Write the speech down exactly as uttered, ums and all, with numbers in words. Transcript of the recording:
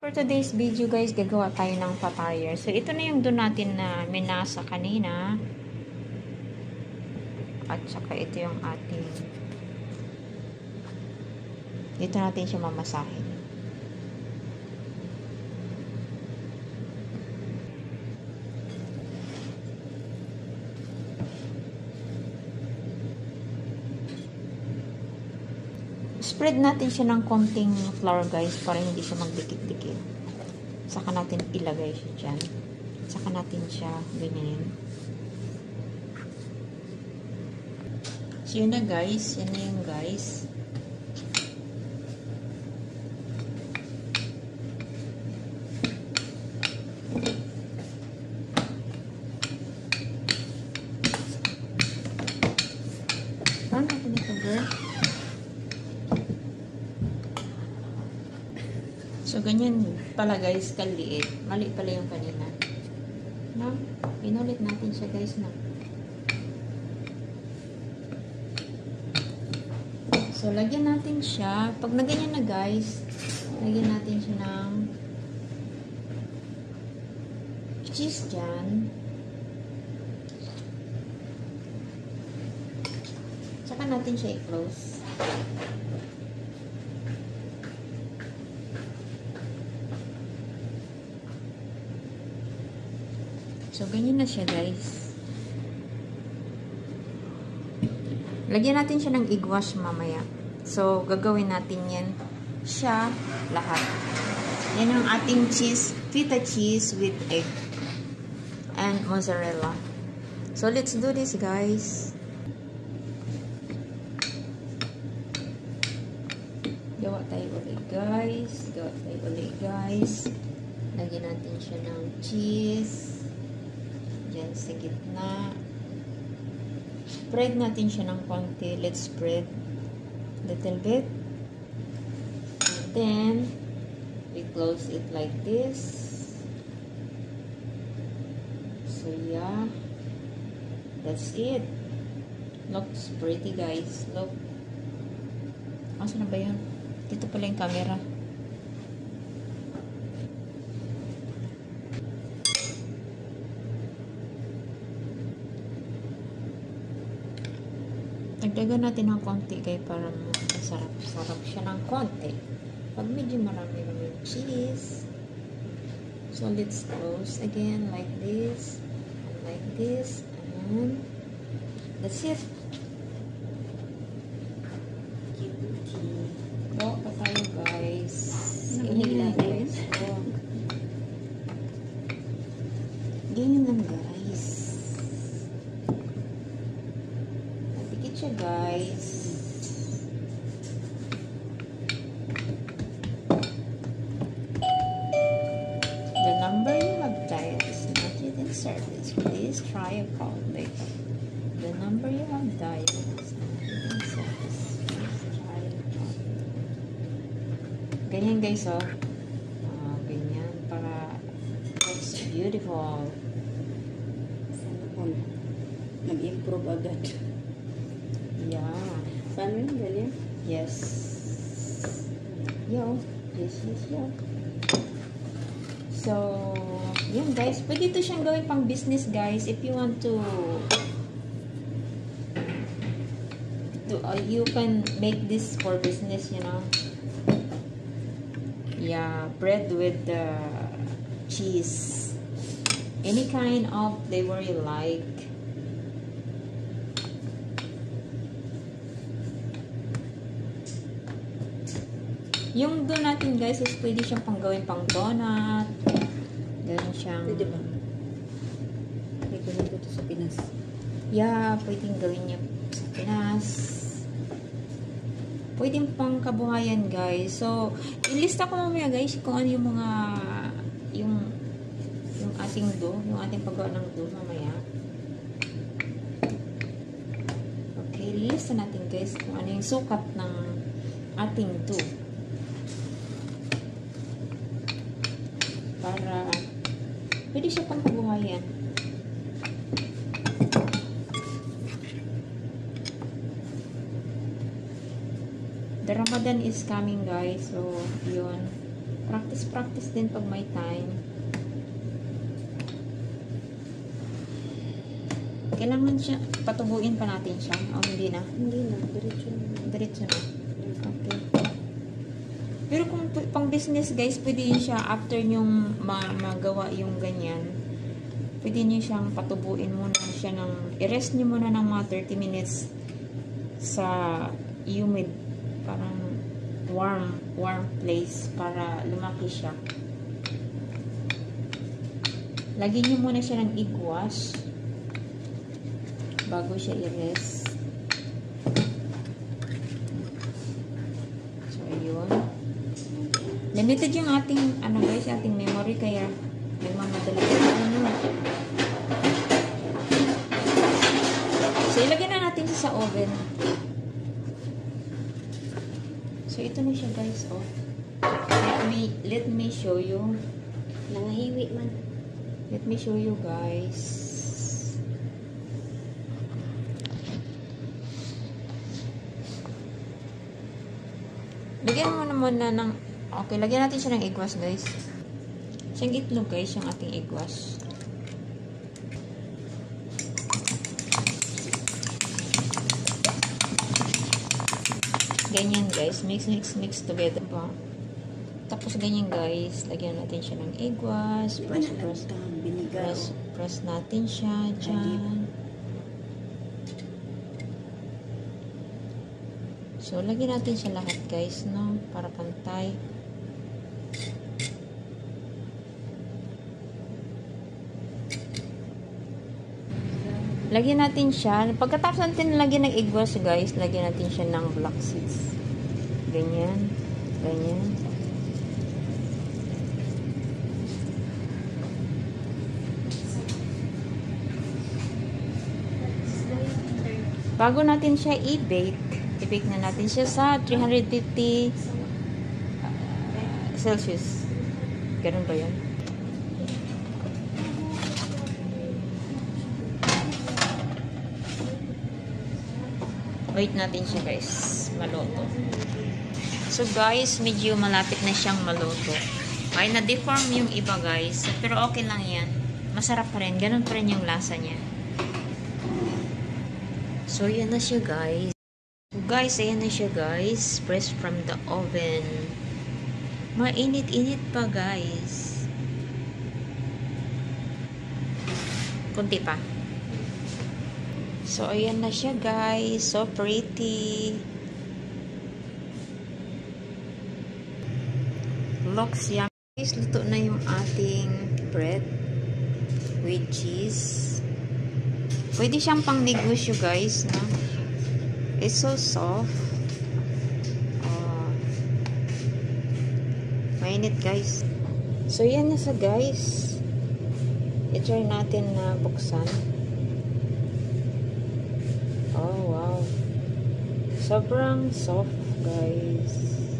For today's video guys, gagawa tayo ng papaya. So, ito na yung doon natin na minasa kanina. At saka ito yung ating dito natin siya mamasahin. Spread natin siya ng konting flour guys para hindi siya magdikit-dikit. Saka natin ilagay siya dyan. Saka natin siya ganyan. So yun na guys. Yan na yung guys. Paano natin ito girl? So, ganyan pala guys, kaliit. Mali pala yung kanina. No? Pinulit natin siya guys na. So, lagyan natin siya. Pag na ganyan na guys, lagyan natin siya ng cheese dyan. Tsaka natin siya i-close. So, ganyan na siya, guys. Lagyan natin siya ng egg wash mamaya. So, gagawin natin yan siya lahat. Yan yung ating cheese, feta cheese with egg and mozzarella. So, let's do this, guys. Gawa tayo ulit, guys. Gawa tayo ulit, guys. Lagyan natin siya ng cheese. Diyan sa gitna. Spread natin siya ng konti. Let's spread little bit. And then, we close it like this. So, yeah. That's it. Looks pretty, guys. Look. Asa na ba yun? Dito pala yung camera. Dagdagan natin ng konti guys para masarap-sarap siya ng konti. Pag medyo marami lang yung cheese. So, let's close again like this. And like this. And that's it. Gawa pa tayo guys. Inhila guys. So, ganyan lang guys. Guys, the number you have dialed is not yet in service. Please try a call later. The number you have dialed is not yet in service. Please try a call. Ganyan guys, oh. Uh, ganyan para it's beautiful. Sana po nag-improve agad. Yeah. Paano yun? Ganyan? Yes. Yo. Yes, yes, yo. So, yun guys. Pwede ito siyang gawin pang business guys. If you want to, to uh, you can make this for business, you know. Yeah. Bread with the cheese. Any kind of flavor you like. Yung doon natin guys is pwede siyang panggawin pang donut. Ganun siyang... Pwede ba? Pwede ko nito sa Pinas. Yeah, pwedeng gawin niya sa Pinas. Pwedeng pang kabuhayan guys. So, ilista ko mamaya guys kung ano yung mga yung yung ating dough, yung ating paggawa ng dough mamaya. Okay, ilista natin guys kung ano yung sukat ng ating dough. Para pwede siya pang kabuhayan. The Ramadan is coming guys, so yun. Practice-practice din pag may time. Kailangan siya, patubuin pa natin siya. O hindi na? Hindi na, diretso na. Diretso na. Okay. Pero kung pang business guys, pwede yun siya after yung ma magawa yung ganyan. Pwede nyo siyang patubuin muna siya ng, i-rest nyo muna ng mga thirty minutes sa humid, parang warm, warm place para lumaki siya. Lagyan nyo muna siya ng egg wash bago siya i-rest. So, ayun. Limited yung ating, ano guys, ating memory, kaya nagmamadali ko. Ano? So, ilagyan na natin siya sa oven. So, ito na siya guys, oh. Let me, let me show you. Nangahiwi man. Let me show you guys. Lagyan mo naman na ng, okay, lagyan natin siya ng egg wash guys. Siyang itlog guys, yung ating egg wash. Ganyan guys, mix, mix, mix together ba? Tapos ganyan guys, lagyan natin siya ng egg wash, press, press, press, press natin siya dyan. So, lagyan natin siya lahat guys, no? Para pantay. Lagyan natin siya. Pagkatapos natin lagyan ng egg wash guys, lagyan natin siya ng black seeds. Ganyan. Ganyan. Bago natin siya i-bake, i-bake na natin siya sa three hundred fifty Celsius. Ganun ba yun? Wait natin siya guys, maluto. So guys, medyo malapit na siyang maluto. Ay, na-deform yung iba guys. Pero okay lang yan. Masarap pa rin. Ganun pa rin yung lasa niya. So, yan na siya guys. So, guys, ayan na siya guys. Fresh from the oven. Mainit-init pa guys. Kunti pa. So, ayan na siya guys. So pretty. Looks yummy. Guys, luto na yung ating bread with cheese. Pwede siyang pang negosyo guys, no? It's so soft. Oh. Mainit guys. So, yan na sa guys. I-try natin na buksan. Oh, wow. Sobrang soft guys.